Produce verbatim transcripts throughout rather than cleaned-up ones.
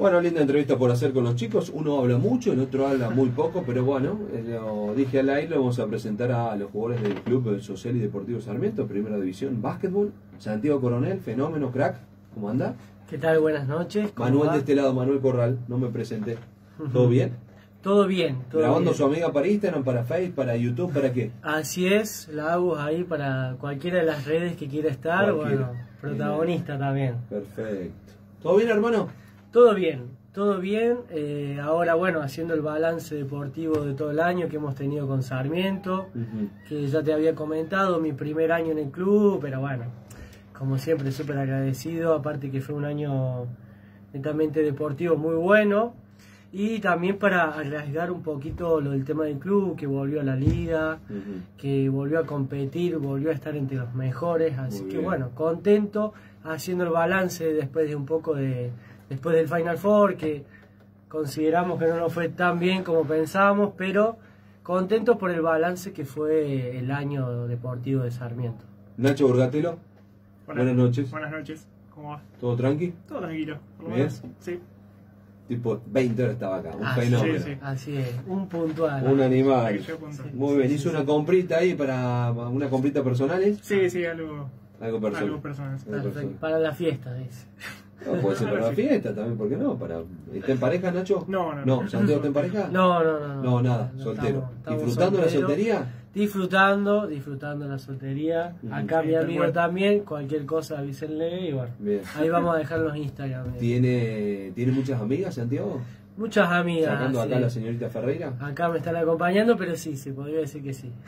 Bueno, linda entrevista por hacer con los chicos. Uno habla mucho, el otro habla muy poco, pero bueno, eh, lo dije al aire, lo vamos a presentar a los jugadores del Club Social y Deportivo Sarmiento, Primera División, Básquetbol. Santiago Coronel, fenómeno, crack. ¿Cómo anda? ¿Qué tal? Buenas noches. Manuel va? de este lado, Manuel Corral, no me presenté. ¿Todo bien? Todo bien. Todo ¿Grabando bien. su amiga para Instagram, para Facebook, para YouTube, para qué? Así es, la hago ahí para cualquiera de las redes que quiera estar. Cualquiera. Bueno, protagonista también. Perfecto. ¿Todo bien, hermano? Todo bien, todo bien. Eh, ahora, bueno, haciendo el balance deportivo de todo el año que hemos tenido con Sarmiento, Uh-huh. que ya te había comentado, mi primer año en el club, pero bueno, como siempre, súper agradecido. Aparte que fue un año netamente deportivo muy bueno. Y también para agregar un poquito lo del tema del club, que volvió a la liga, Uh-huh. que volvió a competir, volvió a estar entre los mejores. Así Muy que bien. bueno, contento haciendo el balance después de un poco de... Después del Final Four, que consideramos que no nos fue tan bien como pensábamos, pero contentos por el balance que fue el año deportivo de Sarmiento. Nacho Borgatelo, Buenas, buenas noches. Buenas noches, ¿cómo va? ¿Todo tranqui? Todo tranquilo, por lo ¿Bien? menos. Sí. Tipo veinte horas estaba acá, un Así, fenómeno. sí, sí. así es, un puntual. Un Hay animal. que yo punto. Muy bien, hizo una comprita ahí para una comprita personales. Sí, sí, algo, Algo personal. algo personal. Algo Perfecto, personal. para la fiesta, dice. No, puede ser para la fiesta también, ¿por qué no? Para... ¿Está en pareja, Nacho? No, no, No, no. ¿Santiago está en pareja? No, no, no. No, nada, no, soltero. estamos- estamos ¿Disfrutando la solteros. soltería? Disfrutando, disfrutando la soltería. Ujú. Acá Sí, mi tal amigo cual. también, cualquier cosa avísenle y bueno. Bien. Ahí vamos a dejar los Instagram. eh. ¿Tiene, ¿Tiene muchas amigas, Santiago? Muchas amigas. Sacando acá a sí. la señorita Ferreira. Acá me están acompañando, pero sí, se podría decir que sí.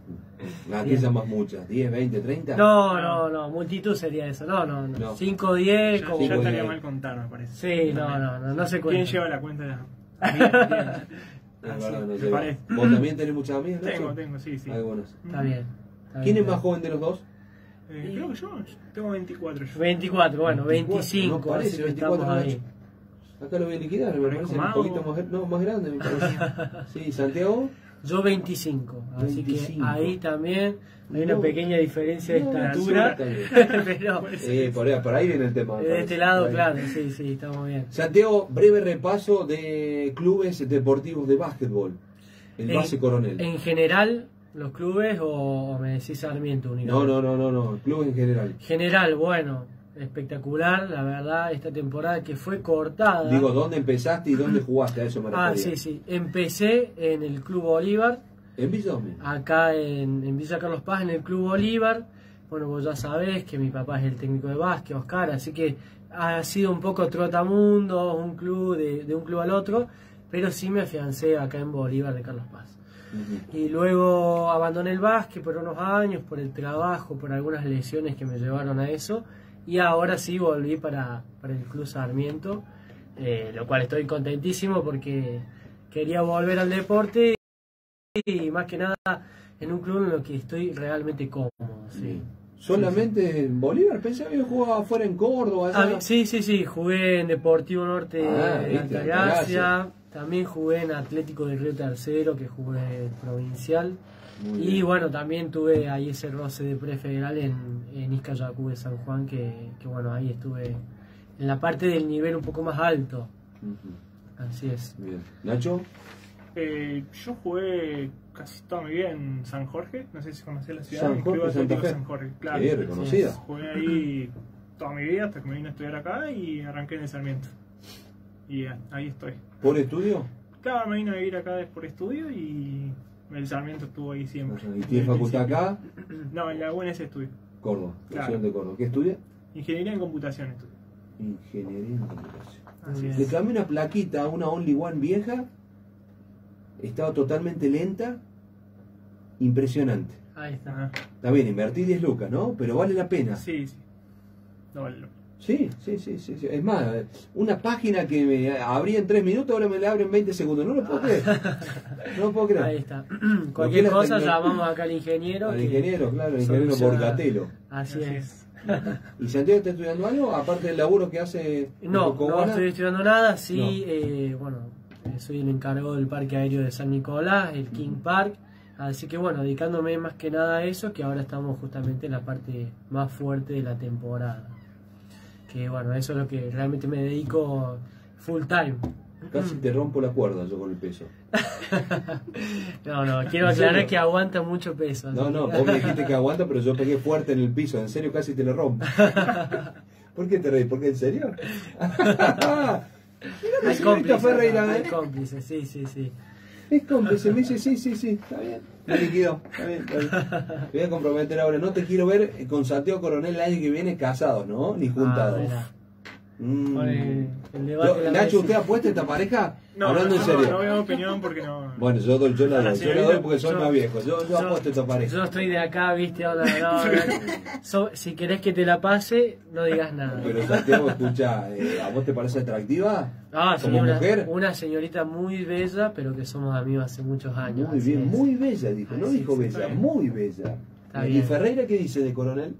Aquí Bien. llamas muchas, ¿diez, veinte, treinta? No, no, no, multitud sería eso. No, no, No. no. cinco, diez, Ya, como... ya Cinco, estaría diez. mal contar, me parece. Sí, no, no, no, no se ¿Quién cuenta. lleva la cuenta de la... Es Así, verdad, no me sé. parece. ¿Vos también tenés muchas amigas, Nacho? Tengo, tengo, sí, sí. Algunas. Está bien. está ¿Quién bien, es más está joven de los dos? Eh, creo que yo tengo veinticuatro. Yo. bien. veinticuatro, bueno, veinticuatro, veinticinco, no parece, así que veinticuatro estamos ahí. Nacho. Acá lo voy a liquidar, me Parezco parece un mago. poquito más, no, más grande, me parece. Sí, Santiago. Yo veinticinco, así veinticinco. que ahí también hay No. una pequeña diferencia de No, estatura, estatura pero Eh, por, ahí, por ahí viene el tema. me de parece. este lado, Por ahí. claro, sí, sí, estamos bien. Santiago, breve repaso de clubes deportivos de básquetbol. El En- base Coronel. En general, los clubes o, o me decís Sarmiento No, únicamente. no, no, no, no. Clubes en general. General, bueno, espectacular, la verdad, esta temporada que fue cortada. Digo, ¿dónde empezaste y dónde jugaste? A eso me ah, refería. sí, sí. Empecé en el Club Bolívar, ¿En Villome? acá en, en Villa Carlos Paz, en el Club Bolívar. Bueno, vos ya sabés que mi papá es el técnico de básquet, Oscar, así que ha sido un poco trotamundo, un club de, de un club al otro, pero sí me afiancé acá en Bolívar de Carlos Paz. Ujú. Y luego abandoné el básquet por unos años, por el trabajo, por algunas lesiones que me llevaron a eso. Y ahora sí volví para, para el Club Sarmiento, eh, lo cual estoy contentísimo porque quería volver al deporte y más que nada en un club en lo que estoy realmente cómodo. Sí, ¿Solamente en Bolívar? Pensé que había jugado afuera en Córdoba. Ah, allá. sí, sí, sí, jugué en Deportivo Norte Ah, de viste, Altagracia, también jugué en Atlético de Río Tercero, que jugué provincial. Muy Y bien. bueno, también tuve ahí ese roce de prefederal en, en Izcayacú de San Juan, que, que bueno, ahí estuve en la parte del nivel un poco más alto. Ujú. Así es. Bien. ¿Nacho? Eh, yo jugué casi toda mi vida en San Jorge. No sé si conocés la ciudad. San el Club Jorge, Santa Atlético Fe. San Jorge, claro. Sí, reconocida. Jugué ahí toda mi vida hasta que me vine a estudiar acá y arranqué en el Sarmiento. Y eh, ahí estoy. ¿Por estudio? Claro, me vine a vivir acá por estudio y el Sarmiento estuvo ahí siempre. ¿Y tienes facultad acá? No, en la U N S estudio. Córdoba, Claro. Nación de Córdoba. ¿Qué estudia? Ingeniería en computación estudio. Ingeniería en computación. Así Muy es. Le cambié una plaquita a una Only One vieja. Estaba totalmente lenta. Impresionante. Ahí está. Ajá. Está bien, invertí diez lucas, ¿no? Pero vale la pena. Sí, sí. No, vale. Sí, sí, sí, sí, sí. Es más, una página que me abría en tres minutos, ahora me la abre en veinte segundos. No lo puedo creer. No lo puedo Ahí creer. está. Lo Cualquier que es la cosa tecno- llamamos acá al ingeniero. Al que ingeniero, claro, el ingeniero soluciona- Borgatelo. Así Así es. ¿Y Santiago está estudiando algo? Aparte del laburo que hace en No, no Cocobana. estoy estudiando nada, sí, No. eh, bueno, eh, soy el encargado del Parque Aéreo de San Nicolás, el King Park, así que bueno, dedicándome más que nada a eso, que ahora estamos justamente en la parte más fuerte de la temporada. Que bueno, eso es lo que realmente me dedico Full time. Casi te rompo la cuerda yo con el peso. No, no, quiero aclarar que aguanta mucho peso. No, no, vos me dijiste que aguanta, pero yo pegué fuerte en el piso. En serio, casi te lo rompo. ¿Por qué te reís? ¿Por qué en serio? Hay cómplices, Ferreira, hay cómplices, sí, sí, sí. Es cómplice, me dice, sí, sí, sí, está bien. Me liquidó, está bien, está bien. Te voy a comprometer ahora. No te quiero ver con Santiago Coronel el año que viene casados, ¿no? Ni juntados. Ah, Mm. el, el debate Yo, Nacho, ¿usted apuesta esta pareja? No, Hablando no, en serio. No, no veo opinión porque no. Bueno, yo, doy, yo la doy, yo la doy porque soy yo, más viejo. Yo, yo, yo apuesto esta pareja. Yo estoy de acá, viste, ahora, no, no, so, si querés que te la pase, no digas nada. Pero Santiago, escucha, eh, ¿a vos te parece atractiva? Ah, sí, como una, mujer. Una señorita muy bella, pero que somos amigos hace muchos años. Muy bien, es. muy bella, dijo. No Así dijo es, bella, muy bella. Está ¿Y bien. Ferreira qué dice de Coronel?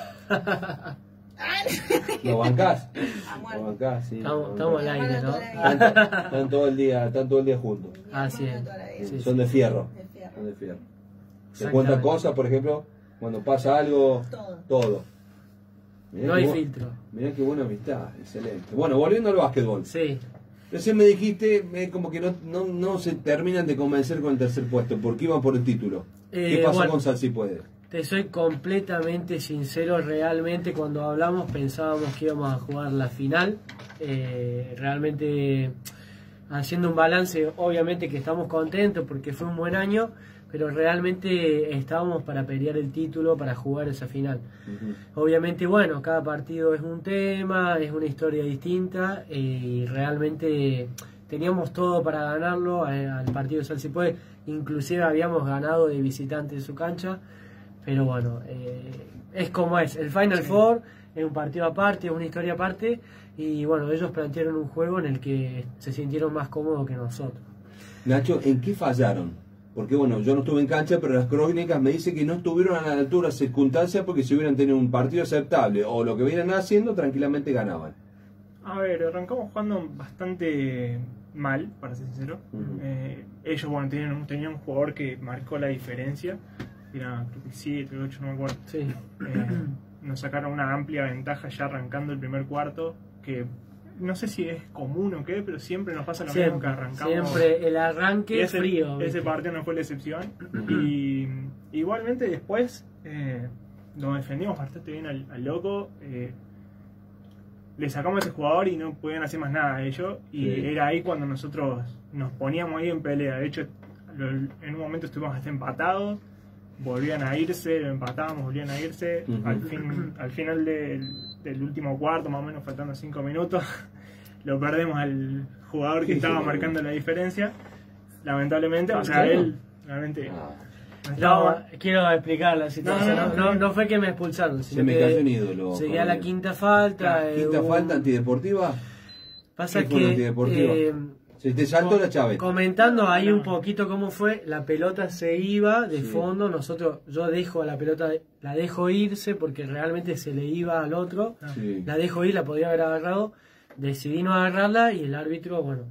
¿Lo bancás? Lo bancás, sí. Estamos, estamos al aire, ¿no? Están, están todo el día, están todo el día juntos. Así es. Sí, Son sí. de fierro. Son de fierro. Se cuentan Exactamente. cosas, por ejemplo, cuando pasa algo, Todo. todo. Mirá No qué hay bu- filtro. Mirá qué buena amistad, excelente. Bueno, volviendo al básquetbol. Sí. Recién me dijiste eh, como que no, no, no se terminan de convencer con el tercer puesto, porque iban por el título. Eh, ¿Qué pasó bueno. con Sal si puede? Te soy completamente sincero, realmente cuando hablamos pensábamos que íbamos a jugar la final. Eh, realmente haciendo un balance, obviamente que estamos contentos porque fue un buen año, pero realmente estábamos para pelear el título, para jugar esa final. Uh-huh. Obviamente, bueno, cada partido es un tema, es una historia distinta eh, y realmente teníamos todo para ganarlo eh, al partido de Sal si puede. Inclusive habíamos ganado de visitante en su cancha. Pero bueno, eh, es como es. El Final Four es un partido aparte, es una historia aparte. Y bueno, ellos plantearon un juego en el que se sintieron más cómodos que nosotros. Nacho, ¿en qué fallaron? Porque bueno, yo no estuve en cancha, pero las crónicas me dicen que no estuvieron a la altura de circunstancias porque si hubieran tenido un partido aceptable o lo que hubieran haciendo, tranquilamente ganaban. A ver, arrancamos jugando bastante mal, para ser sincero. Uh-huh. eh, ellos, bueno, tenían, un- tenían un jugador que marcó la diferencia. Era, creo que el siete, el ocho, no me acuerdo. Sí. Eh, nos sacaron una amplia ventaja ya arrancando el primer cuarto, que no sé si es común o qué, pero siempre nos pasa lo mismo que Siempre, arrancamos. siempre el arranque Y ese, frío. ese ¿viste? partido no fue la excepción. Y igualmente después eh, nos defendimos bastante bien al, al loco. Eh, le sacamos a ese jugador y no podían hacer más nada de ellos. Y Sí. era ahí cuando nosotros nos poníamos ahí en pelea. De hecho, lo- en un momento estuvimos hasta empatados. Volvían a irse, lo empatábamos, volvían a irse. Uh-huh. Al fin, al final del, del último cuarto, más o menos faltando cinco minutos, lo perdemos al jugador que Sí, estaba sí. marcando la diferencia. Lamentablemente, o sea, ¿Claro? él realmente Ah, no No, estaba. quiero explicar la situación. No, No, no, no, no. no fue que me expulsaron, se sino me que cayó un ídolo. llegué a la Coronel. quinta falta. La eh, quinta hubo falta un- antideportiva. Pasa ¿Qué fue la que antideportiva? eh, Se te saltó la chave. comentando ahí No. un poquito cómo fue, la pelota se iba de Sí. fondo, nosotros, yo dejo a la pelota, la dejo irse porque realmente se le iba al otro, Sí. la dejo ir, la podía haber agarrado, decidí no agarrarla y el árbitro, bueno,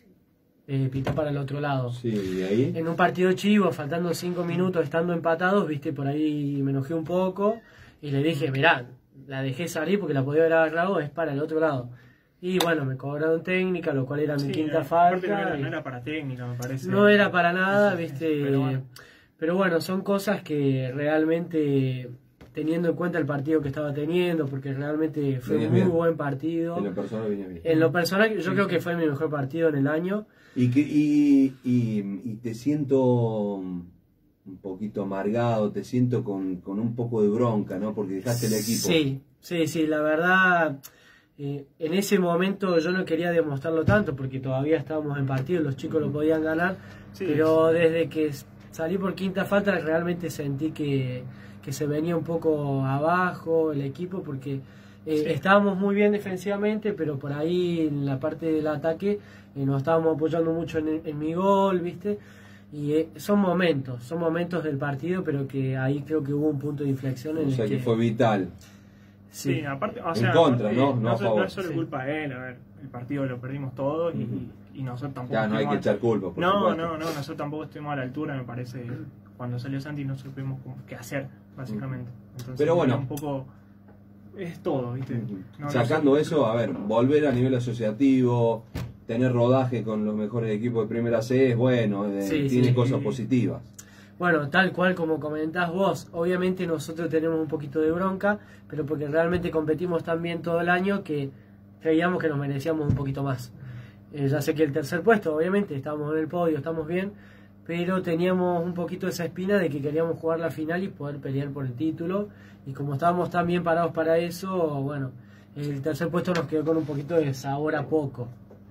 eh, pitó para el otro lado. Sí, y ahí. En un partido chivo, faltando cinco minutos, estando empatados, viste, por ahí me enojé un poco y le dije, mirá, la dejé salir porque la podía haber agarrado, es para el otro lado. Y bueno, me cobraron técnica, lo cual era mi Sí, quinta aparte falta. No era, y- no era para técnica, me parece. no era para nada, viste. Pero bueno. Pero bueno, son cosas que realmente, teniendo en cuenta el partido que estaba teniendo, porque realmente fue Venías un muy bien. buen partido. En lo personal venía bien. En lo personal, yo Sí, creo sí. que fue mi mejor partido en el año. Y, que, y, y, y te siento un poquito amargado, te siento con, con un poco de bronca, ¿no? Porque dejaste el equipo. Sí, sí, sí, la verdad, eh, en ese momento yo no quería demostrarlo tanto, porque todavía estábamos en partido, los chicos lo podían ganar, Sí. pero desde que salí por quinta falta realmente sentí que, que se venía un poco abajo el equipo, porque eh, Sí. estábamos muy bien defensivamente, pero por ahí en la parte del ataque eh, nos estábamos apoyando mucho en, en mi gol, ¿viste? Y eh, son momentos, son momentos del partido, pero que ahí creo que hubo un punto de inflexión en O sea el que que fue vital. Sí, sí. aparte, o En sea, contra, aparte, ¿no? No a es- favor. es solo Sí. culpa de él, a ver, el partido lo perdimos todos y, Ujú. y nosotros tampoco. Ya no hay que estuvimos- echar culpa, por No, supuesto. no, no, nosotros tampoco estuvimos a la altura, me parece. Cuando salió Santi no supimos cómo- qué hacer, básicamente. Entonces, Pero bueno. era un poco es todo, ¿viste? Uh-huh. No, Sacando no sé. eso, a ver, volver a nivel asociativo, tener rodaje con los mejores equipos de Primera C es bueno, eh, Sí, tiene sí. cosas positivas. Bueno, tal cual como comentás vos, obviamente nosotros tenemos un poquito de bronca, pero porque realmente competimos tan bien todo el año que creíamos que nos merecíamos un poquito más. Eh, ya sé que el tercer puesto, obviamente, estábamos en el podio, estamos bien, pero teníamos un poquito esa espina de que queríamos jugar la final y poder pelear por el título, y como estábamos tan bien parados para eso, bueno, el tercer puesto nos quedó con un poquito de sabor a poco.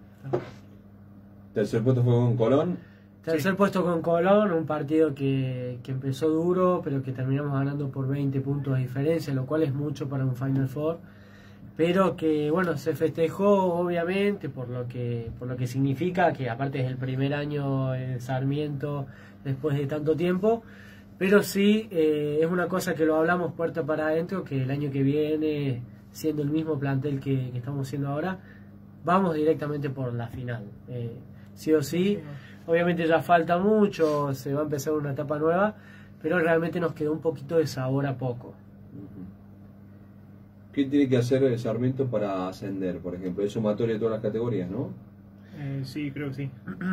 Tercer puesto fue con Colón. Tercer Sí. puesto con Colón, un partido que, que empezó duro, pero que terminamos ganando por veinte puntos de diferencia, lo cual es mucho para un Final Four. Pero que, bueno, se festejó obviamente por lo que por lo que significa, que aparte es el primer año en Sarmiento después de tanto tiempo. Pero sí, eh, es una cosa que lo hablamos puerta para adentro, que el año que viene, siendo el mismo plantel que, que estamos siendo ahora, vamos directamente por la final. Eh, sí o sí, obviamente ya falta mucho, se va a empezar una etapa nueva, pero realmente nos quedó un poquito de sabor a poco. ¿Qué tiene que hacer el Sarmiento para ascender, por ejemplo? Es sumatoria de todas las categorías, ¿no? Eh, sí, creo que sí.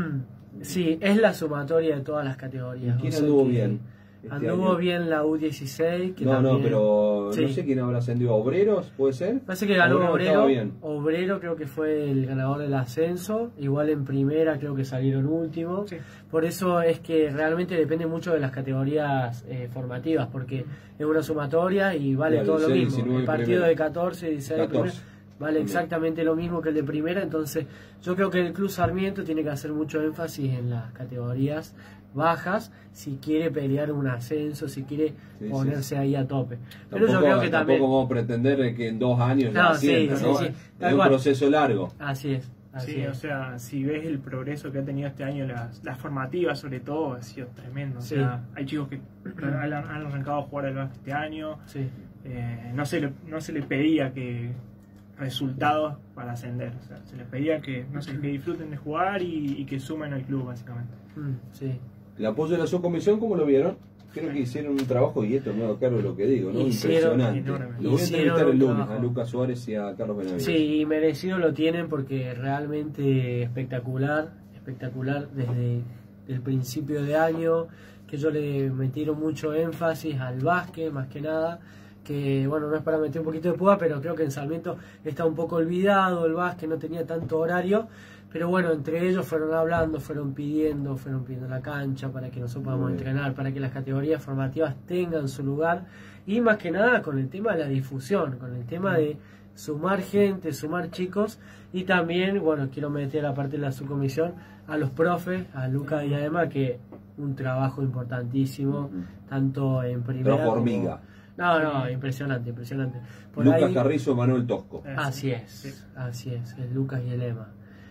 Sí, es la sumatoria de todas las categorías. ¿Quién o sea anduvo que bien? Este Anduvo año? bien la U dieciséis. Que No, también, no, pero sí. no sé quién habrá ascendido. ¿Obreros? ¿Puede ser? Parece que ganó Obrero Obrero. estaba bien. Obrero creo que fue el ganador del ascenso. Igual en primera creo que salieron últimos. Sí. Por eso es que realmente depende mucho de las categorías eh, formativas, porque es una sumatoria y vale Claro, todo lo dieciséis, mismo. diecinueve El partido primera. de catorce, dieciséis de primera catorce. vale También. exactamente lo mismo que el de primera. Entonces yo creo que el Club Sarmiento tiene que hacer mucho énfasis en las categorías bajas si quiere pelear un ascenso, si quiere Sí, ponerse sí. ahí a tope. Pero Tampoco, yo creo que tampoco también... vamos a pretender que en dos años ya No, sí, ascienda, sí, ¿no? sí, tal Es un cual. proceso largo. Así es. Así Sí, es. o sea, si ves el progreso que ha tenido este año, las, las formativas sobre todo, ha sido tremendo. O Sí. sea, hay chicos que han, han arrancado a jugar al básquet este año. Sí. Eh, no, se le, no se les pedía que resultados para ascender. O sea, se les pedía que, no sé, que disfruten de jugar y, y que sumen al club, básicamente. Mm, sí. El apoyo de la subcomisión, ¿cómo lo vieron? Creo que hicieron un trabajo, y esto no es claro lo que digo, ¿no? Hicieron- Impresionante. enorme. Lo voy a Hicieron entrevistar el un lunes trabajo. a Lucas Suárez y a Carlos Benavides. Sí, y merecido lo tienen porque realmente espectacular, espectacular desde el principio de año, que yo le metieron mucho énfasis al básquet, más que nada, que bueno, no es para meter un poquito de púa, pero creo que en Sarmiento está un poco olvidado el básquet, no tenía tanto horario, pero bueno, entre ellos fueron hablando, fueron pidiendo, fueron pidiendo la cancha para que nosotros podamos Muy bien. entrenar, para que las categorías formativas tengan su lugar, y más que nada con el tema de la difusión, con el tema de sumar gente, sumar chicos, y también, bueno, quiero meter aparte de la subcomisión a los profes, a Lucas y a Emma, que un trabajo importantísimo, Ujú. tanto en primera Trabajo como- hormiga. No, no, impresionante, impresionante. Por Lucas ahí- Carrizo, Manuel Tosco. Eh, Así sí, es, sí. así es, el Lucas y el Emma.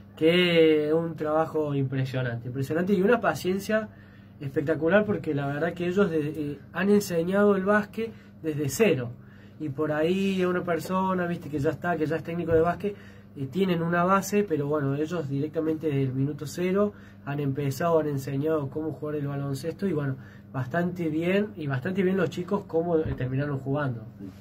Que un trabajo impresionante, impresionante y una paciencia espectacular porque la verdad que ellos de- eh, han enseñado el básquet desde cero. Y por ahí una persona, viste, que ya está, que ya es técnico de básquet, eh, tienen una base, pero bueno, ellos directamente desde el minuto cero han empezado, han enseñado cómo jugar el baloncesto y bueno, bastante bien, y bastante bien los chicos cómo eh, terminaron jugando.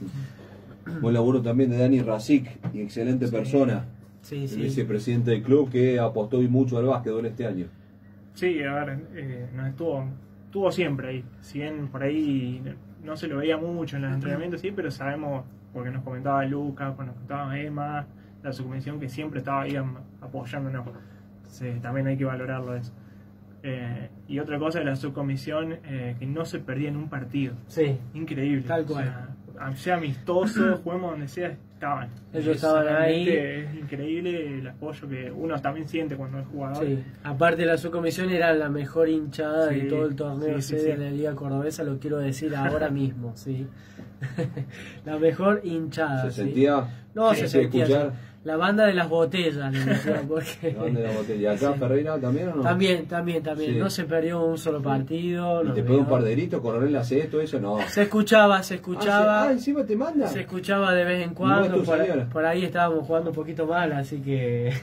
Buen laburo también de Dani Racic, y excelente Sí. persona. Sí, El sí. vicepresidente del club que apostó y mucho al básquetbol este año. Sí, a ver, eh, nos estuvo, estuvo siempre ahí. Si bien por ahí no se lo veía mucho en los entrenamientos, sí, pero sabemos, porque nos comentaba Lucas, porque nos comentaba Emma, la subcomisión, que siempre estaba ahí am- apoyándonos. Entonces, también hay que valorarlo eso. Eh, y otra cosa de la subcomisión, eh, que no se perdía en un partido. Sí, Increíble. Tal O cual. sea, sea amistoso, juguemos donde sea, estaban. Ellos Es estaban ahí. realmente Es increíble el apoyo que uno también siente cuando es jugador. sí. Aparte la subcomisión era la mejor hinchada de Sí, todo el torneo sí, sí, sede sí. de la Liga Cordobesa, lo quiero decir ahora mismo, sí. La mejor hinchada. ¿Se sí. sentía? No, ¿Se se hacía sentía. escuchar? la banda de las botellas, le decían, porque... La banda de la botella. ¿Y acá Sí. Ferreira también o no? También, también, también. Sí. No se perdió un solo partido. ¿Y nos te pegó un vio. par de gritos? ¿Coronel hace esto, eso? No. Se escuchaba, se escuchaba. Ah, sí. Ah, encima te manda. Se escuchaba de vez en No cuando, es tu por, señora. por ahí estábamos jugando un poquito mal, así que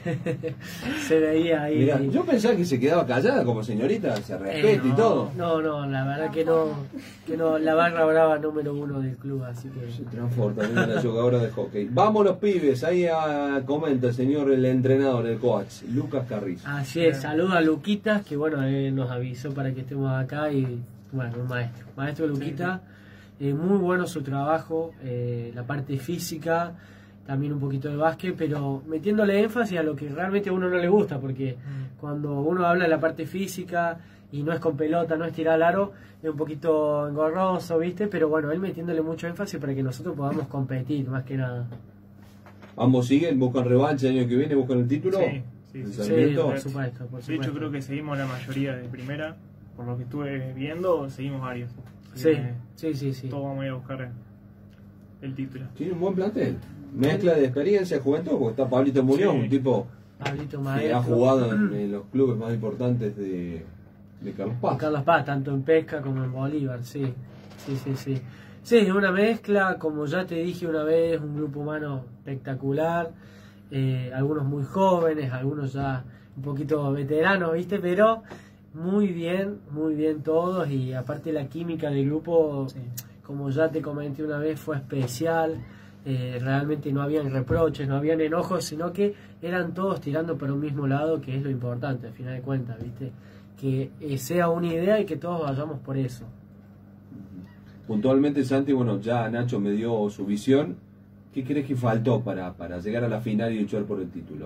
se veía ahí. Mirá, yo pensaba que se quedaba callada como señorita, se Eh, respeta no, y todo. No, no, la verdad que no, que no, la barra brava número uno del club, así que... Se transporta en una jugadora de hockey. Vamos los pibes, ahí a, comenta el señor, el entrenador, el coach, Lucas Carrizo. Así es, saludo a Luquitas, que bueno, él nos avisó para que estemos acá y bueno, un maestro. Maestro Luquita, eh, muy bueno su trabajo, eh, la parte física, también un poquito de básquet, pero metiéndole énfasis a lo que realmente a uno no le gusta, porque cuando uno habla de la parte física y no es con pelota, no es tirar al aro, es un poquito engorroso, ¿viste? Pero bueno, él metiéndole mucho énfasis para que nosotros podamos competir, más que nada. Ambos siguen, buscan revancha el año que viene, buscan el título. Sí, sí, ¿El sí. Sí, Sarmiento? por supuesto, por De supuesto. hecho, creo que seguimos la mayoría de primera. Por lo que estuve viendo, seguimos varios. Así Sí, que sí, sí, sí. todos vamos a ir a buscar el título. Tiene un buen plantel. Mezcla de experiencia, juventud, porque está Pablito Muñoz, Sí. un tipo Pablito que Maestro. ha jugado en, en los clubes más importantes de, de Carlos Paz. Carlos Paz, tanto en Pesca como en Bolívar, sí. Sí, sí, sí. Sí, es una mezcla, como ya te dije una vez, un grupo humano espectacular. Eh, algunos muy jóvenes, algunos ya un poquito veteranos, ¿viste? Pero muy bien, muy bien todos. Y aparte la química del grupo, Sí. como ya te comenté una vez, fue especial. Eh, realmente no habían reproches, no habían enojos, sino que eran todos tirando para un mismo lado, que es lo importante, al final de cuentas, ¿viste? Que eh, sea una idea y que todos vayamos por eso. Puntualmente, Santi, bueno, ya Nacho me dio su visión. ¿Qué crees que faltó para, para llegar a la final y luchar por el título?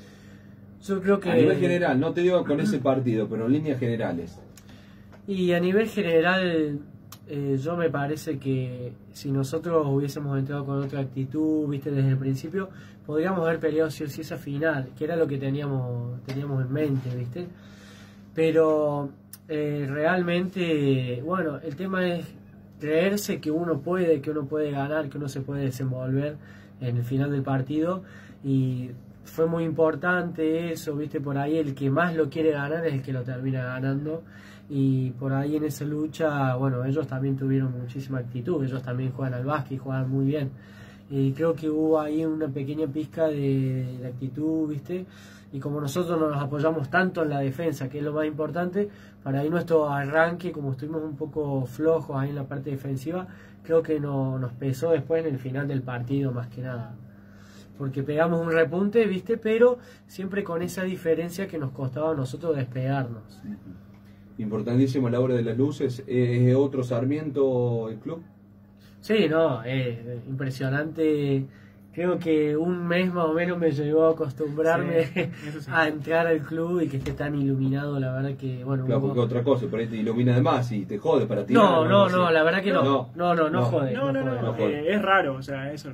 Yo creo que... A nivel general, no te digo con ese partido, pero en líneas generales. Y a nivel general, eh, yo me parece que si nosotros hubiésemos entrado con otra actitud, viste, desde el principio, podríamos haber peleado si o sí esa final, que era lo que teníamos, teníamos en mente, viste. Pero eh, realmente, bueno, el tema es creerse que uno puede, que uno puede ganar, que uno se puede desenvolver en el final del partido, y fue muy importante eso, viste, por ahí el que más lo quiere ganar es el que lo termina ganando, y por ahí en esa lucha, bueno, ellos también tuvieron muchísima actitud, ellos también juegan al básquet y juegan muy bien, y creo que hubo ahí una pequeña pizca de, de actitud, viste, y como nosotros nos apoyamos tanto en la defensa, que es lo más importante, para ahí nuestro arranque, como estuvimos un poco flojos ahí en la parte defensiva, creo que no, nos pesó después en el final del partido más que nada. Porque pegamos un repunte, ¿viste? Pero siempre con esa diferencia que nos costaba a nosotros despegarnos. Importantísimo la hora de las luces. ¿Es otro Sarmiento el club? Sí, no, es impresionante. Creo que un mes más o menos me llevó a acostumbrarme Sí, eso sí. a entrar al club y que esté tan iluminado, la verdad que, bueno... Claro, hubo- porque otra cosa, por ahí te ilumina de más y te jode para tirar. No, no, sé. no, la verdad que no. No, No, no, no, no. jode. No, no, no, jode. no joder. eh, es raro, o sea, eso. eh,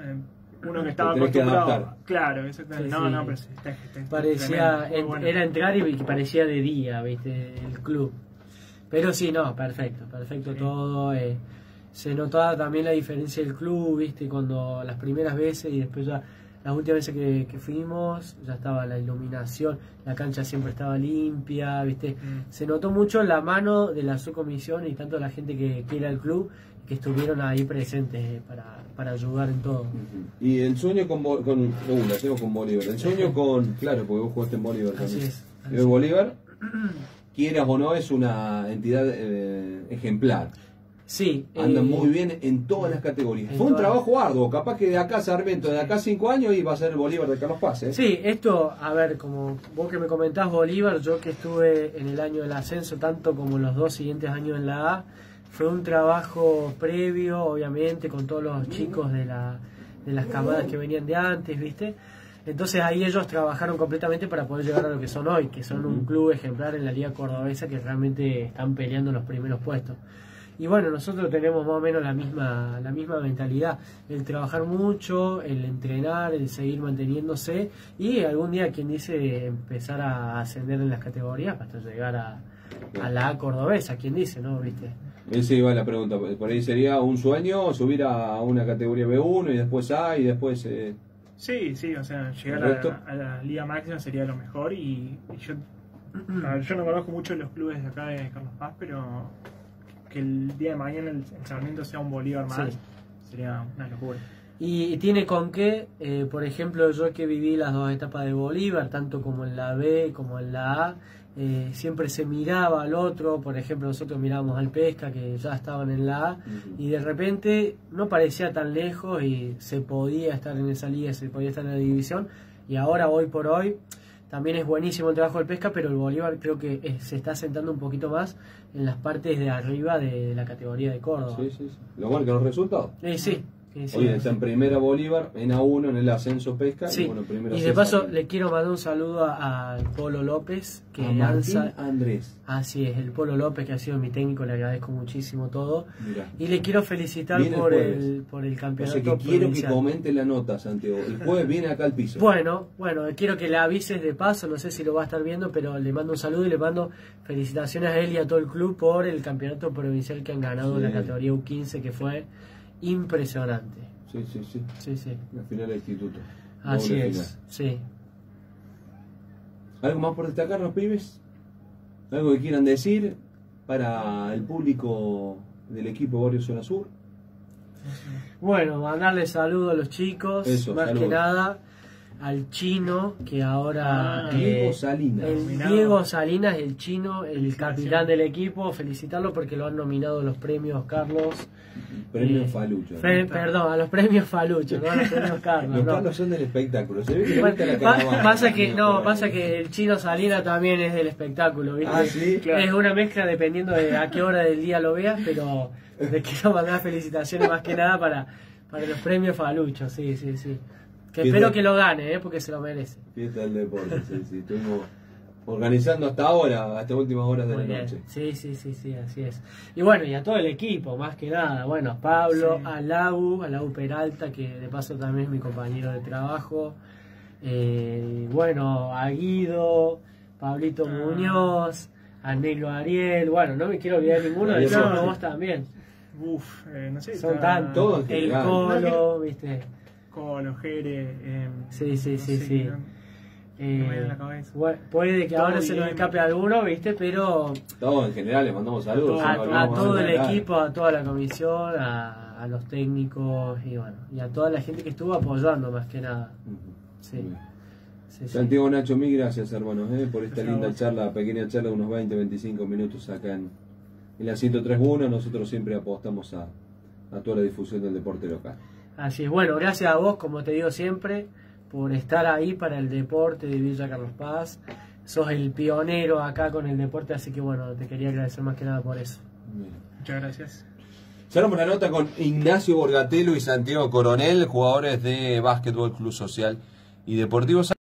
uno que estaba Te tenés que acostumbrado. adaptar. Claro, exactamente. Sí, no, sí. no, pero sí, está, está- está Parecía, tremendo, muy en- bueno. era entrar y que parecía de día, viste, el club. Pero sí, no, perfecto, perfecto Sí. todo. eh, se notaba también la diferencia del club, viste, cuando las primeras veces y después ya las últimas veces que, que fuimos, ya estaba la iluminación, la cancha siempre estaba limpia, viste. Mm. Se notó mucho la mano de la subcomisión y tanto la gente que quiere al club, que estuvieron ahí presentes eh, para, para ayudar en todo. Ujú. Y el sueño con, Bo- con uh, la tengo con Bolívar. El sueño con, claro, porque vos jugaste en Bolívar Así también. es. así El Bolívar, quieras o no, es una entidad eh, ejemplar. Sí. Anda eh, muy bien en todas las categorías. en Fue un todas. trabajo arduo. Capaz que de acá Sarmiento, de acá cinco años, iba a ser el Bolívar de Carlos Paz. ¿eh? Sí, esto, a ver, como vos que me comentás Bolívar, yo que estuve en el año del ascenso, tanto como en los dos siguientes años en la A, fue un trabajo previo, obviamente, con todos los chicos de, la, de las camadas que venían de antes, ¿viste? Entonces ahí ellos trabajaron completamente para poder llegar a lo que son hoy, que son un club ejemplar en la Liga Cordobesa que realmente están peleando los primeros puestos. Y bueno, nosotros tenemos más o menos la misma, la misma mentalidad, el trabajar mucho, el entrenar, el seguir manteniéndose y algún día, quien dice, empezar a ascender en las categorías hasta llegar a, a la A cordobesa, quien dice, ¿no? ¿Viste? Esa iba la pregunta. Por ahí sería un sueño subir a una categoría B uno y después A y después... Eh, Sí, sí, o sea, llegar ¿El resto? a, a la liga máxima sería lo mejor y, y yo, a ver, yo no conozco mucho los clubes de acá de Carlos Paz, pero que el día de mañana el, el Sarmiento sea un Bolívar más Sí. sería una locura. Y tiene con qué, eh, por ejemplo, yo que viví las dos etapas de Bolívar, tanto como en la B como en la A, eh, siempre se miraba al otro. Por ejemplo, nosotros mirábamos al Pesca, que ya estaban en la A, Ujú. y de repente no parecía tan lejos y se podía estar en esa liga, se podía estar en la división. Y ahora, hoy por hoy, también es buenísimo el trabajo del Pesca, pero el Bolívar creo que eh, se está sentando un poquito más en las partes de arriba de, de la categoría de Córdoba. Sí, sí, sí. Lo bueno que los resultados. Eh, sí. Sí, sí, Hoy sí. está en primera Bolívar, en A uno, en el ascenso Pesca. Sí, Y, bueno, primero y de ascenso paso también. le quiero mandar un saludo a- al Polo López, que A Martín lanza... Andrés. Así es, el Polo López, que ha sido mi técnico, le agradezco muchísimo todo. Mirá. Y le quiero felicitar Viene el por jueves. el, por el O campeonato sea que quiero que provincial. comente la nota, Santiago. El jueves viene acá al piso. Bueno, bueno, quiero que le avises de paso, no sé si lo va a estar viendo, pero le mando un saludo y le mando felicitaciones a él y a todo el club por el campeonato provincial que han ganado en Sí. la categoría U quince, que fue impresionante. Sí, sí, sí. Sí, sí. La final del instituto. Así Doble es, final. sí. ¿Algo más por destacar, los pibes? ¿Algo que quieran decir para el público del equipo Barrio Zona Sur? Bueno, mandarle saludos a los chicos, Eso, más saludos. que nada al chino, que ahora... Ah, eh, Diego Salinas. el Nominado. Diego Salinas, el chino, el Felicitaciones. capitán del equipo, felicitarlo porque lo han nominado a los premios Carlos. Premio eh, Falucho. ¿no? Fe- perdón, a los premios Falucho, no a los premios Carlos. Los no. Carlos son del espectáculo. Se ve que le Bueno, gusta la pa- caravana. pasa que no, Por pasa ahí. que el chino Salinas también es del espectáculo, ¿viste? Ah, sí, claro. Es una mezcla dependiendo de a qué hora del día lo veas, pero le quiero mandar felicitaciones más que nada para, para los premios Falucho, sí, sí, sí. Que Fiesta- espero que lo gane, ¿eh? Porque se lo merece. Fiesta del deporte, sí, sí. Estuvimos organizando hasta ahora, hasta últimas horas de Muy la bien. noche. Sí, sí, sí, sí, así es. Y bueno, y a todo el equipo, más que nada. Bueno, a Pablo, Sí. a Lau, a Lau Peralta, que de paso también es mi compañero de trabajo. Eh, bueno, a Guido, Pablito Ah. Muñoz, a Negro Ariel. Bueno, no me quiero olvidar ninguno, Ariel decirlo Borges. vos también. Uf, eh, no sé. Son está- tantos. Todos en El general. Colo, viste. Colo, Jere. Eh, Sí, sí, no sí, sé, sí. no- Eh, No me viene a la cabeza. bueno, puede que Todo ahora se nos bien. escape alguno, viste, pero Todos en general les mandamos saludos. a, no a hablamos todo de el nada. equipo, a toda la comisión, a, a los técnicos y bueno, y a toda la gente que estuvo apoyando más que nada. Ujú. Sí, Muy bien. sí, sí. Santiago, Nacho, mil gracias, hermanos, eh, por esta Gracias a linda vos. charla, pequeña charla de unos veinte, veinticinco minutos acá en, en la ciento tres punto uno. Nosotros siempre apostamos a, a toda la difusión del deporte local. Así es, bueno, gracias a vos, como te digo siempre, por estar ahí para el deporte de Villa Carlos Paz. Sos el pionero acá con el deporte, así que bueno, te quería agradecer más que nada por eso. Bien. Muchas gracias. Cerramos la nota con Ignacio Borgatelo y Santiago Coronel, jugadores de Básquetbol Club Social y Deportivo.